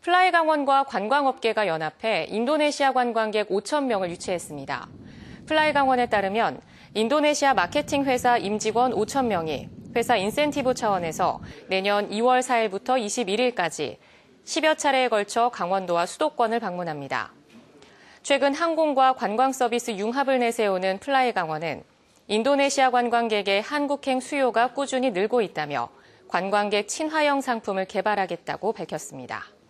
플라이강원과 관광업계가 연합해 인도네시아 관광객 5천 명을 유치했습니다. 플라이강원에 따르면 인도네시아 마케팅 회사 임직원 5천 명이 회사 인센티브 차원에서 내년 2월 4일부터 21일까지 10여 차례에 걸쳐 강원도와 수도권을 방문합니다. 최근 항공과 관광 서비스 융합을 내세우는 플라이강원은 인도네시아 관광객의 한국행 수요가 꾸준히 늘고 있다며 관광객 친화형 상품을 개발하겠다고 밝혔습니다.